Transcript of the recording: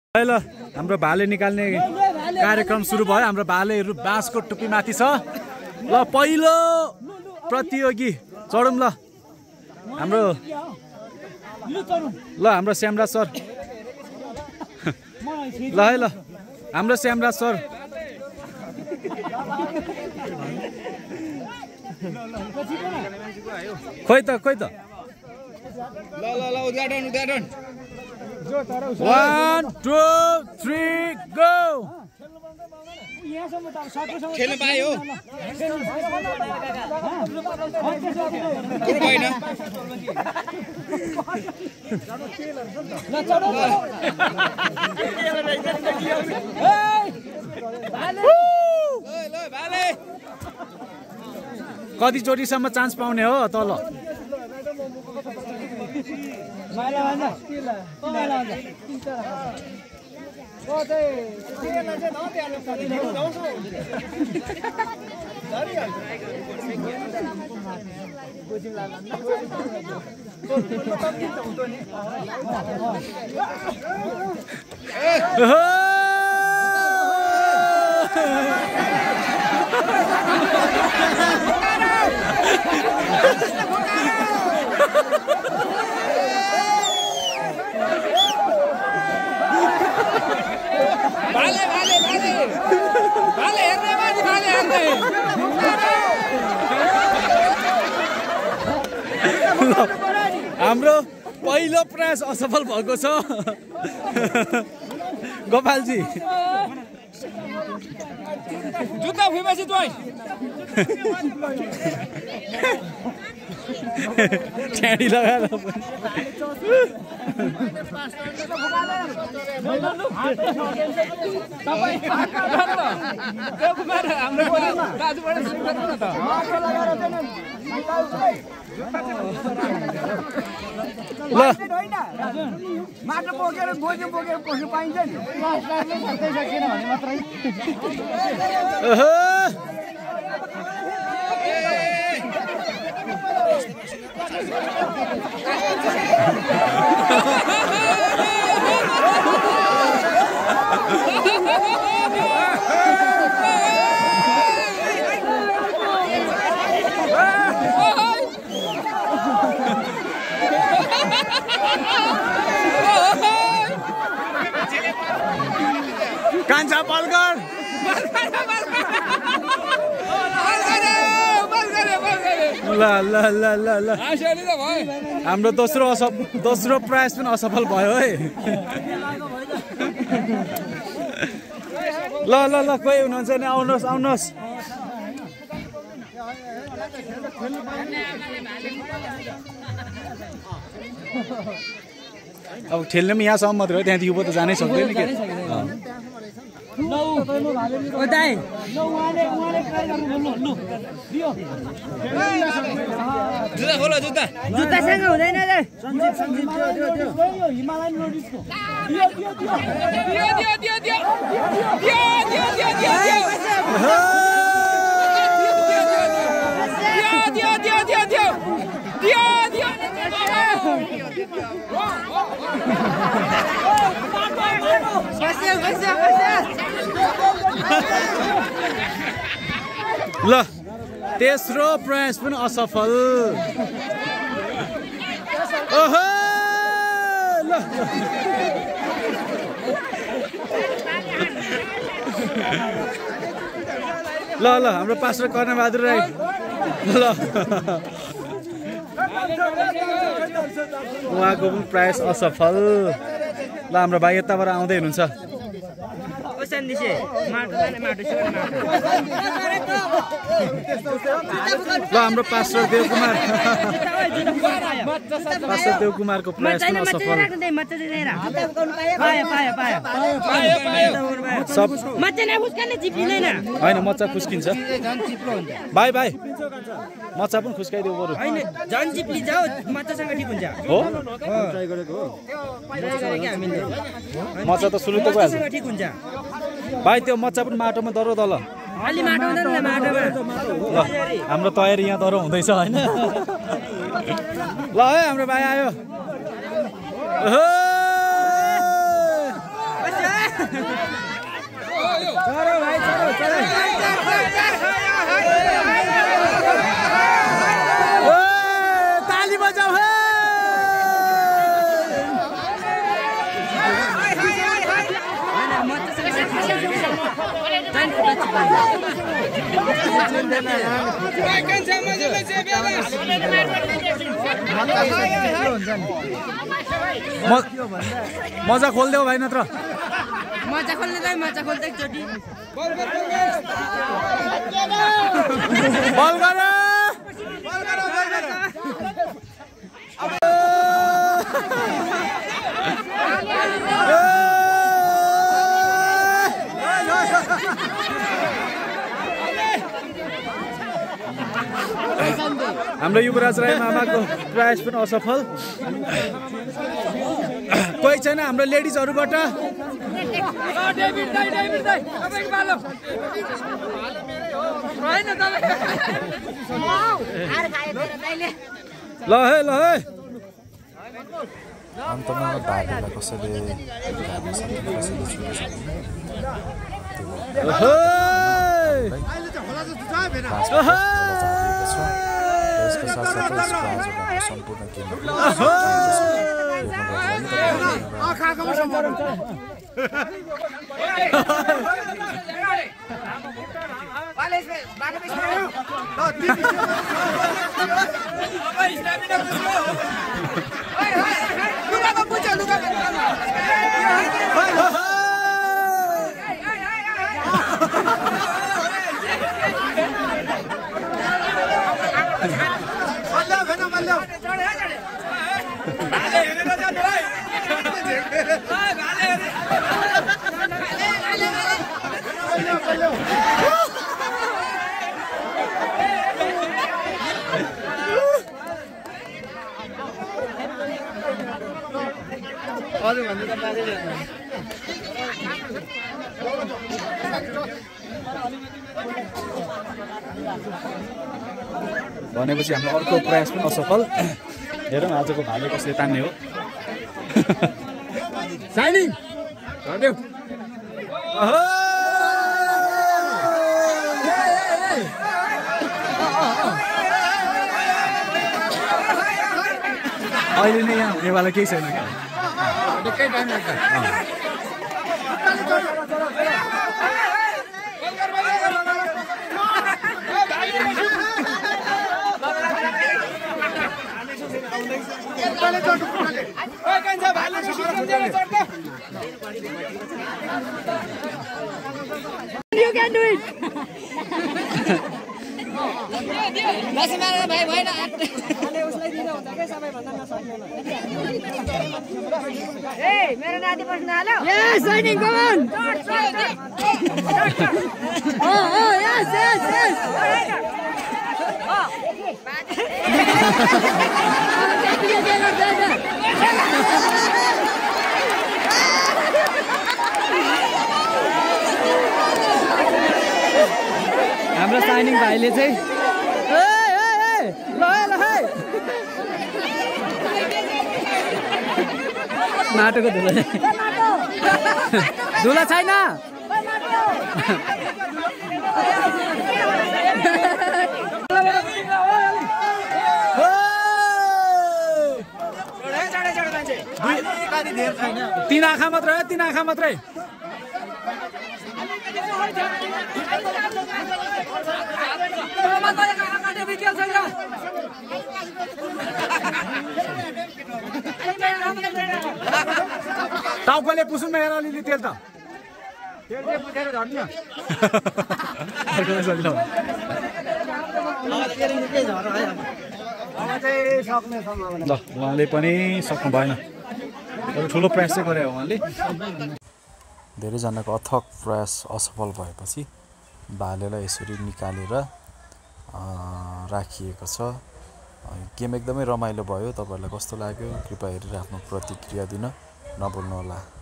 ल हाम्रो भाले निकाल्ने कार्यक्रम सुरु भयो। हाम्रो भालेहरू बाँसको टुप्पी माथि छ। ल पहिलो प्रतियोगी चढौँ। ल हाम्रो श्यामराज सर ल है ल हाम्रो श्यामराज सर खोइ त ल उद्घाटन 1 2 3 गो खेल्न पायो कति चोटिसम्म चान्स पाउने हो तल हाम्रो पहिलो प्रयास असफल भएको छ गोपालजी जुत्ता फुपछि छ्याडी लगाएर माटो बोकेर गोजी बोकेर पस्नु पाइन्छ नि सकेन भने मात्रै कान्छा पल्कर ल हाम्रो दोस्रो प्रयास पनि असफल भयो है ल कोही हुनुहुन्छ नि आउनुहोस् अब खेल्ने पनि यहाँसम्म मात्रै हो त्यहाँदेखि उँभो त जानै सक्दैन के जुत्तासँग हुँदैन ल तेस्रो प्रयास पनि असफल ओहो ल हाम्रो पास्टर कर्णबहादुर राई ल उहाँको पनि प्रयास असफल ल हाम्रो भाइ यताबाट आउँदै हुनुहुन्छ ल हाम्रो पास्टर देवकुमारको प्रयास पनि असफल होइन मच्चा खुस्किन्छ भाइ मच्चा पनि खुस्काइदेऊ बरु हो मच्चा त सुरु त भइहाल्छ भाइ त्यो मच्चा पनि माटोमा दरो तल हाम्रो तयारी यहाँ दरो हुँदैछ होइन ल है हाम्रो भाइ आयो मजा खोल्देऊ भाइ नत्र मजा खोल्ने त मजा खोल्दै एकचोटि बल गर हाम्रो युवराज राई मामाको प्रयास पनि असफल कोही छैन हाम्रो लेडिजहरूबाट ल है अन्तमा भागेलाई कसैले यसको साथसाथै सम्पूर्ण भनेपछि हाम्रो अर्को प्रयास पनि असफल हेरौँ आजको भाले कसले तान्ने हो साइनिङ गरिदेऊ अहिले नै यहाँ हुनेवाला केही छैन क्या You can do it. भाइ भएन उसलाई दिनु हुन्छ के सबैभन्दा नसक्नेलाई ए मेरो नाति बस्न हाल्यो यस साइनिङ कम अन यस हाम्रो साइनिङ भाइले चाहिँ माटोको धुलो धुलो छैन तीन आँखा मात्रै हो तीन आँखा मात्रै टाउकोले पुसुन हेर अलिअलि तेल त ल उहाँले पनि सक्नु भएन ठुलो प्रयास चाहिँ गरे उहाँले धेरैजनाको अथक प्रयास असफल भएपछि भालेलाई यसरी निकालेर राखिएको छ गेम एकदमै रमाइलो भयो तपाईहरुलाई कस्तो लाग्यो कृपया हेरेर आफ्नो प्रतिक्रिया दिन नभुल्नुहोला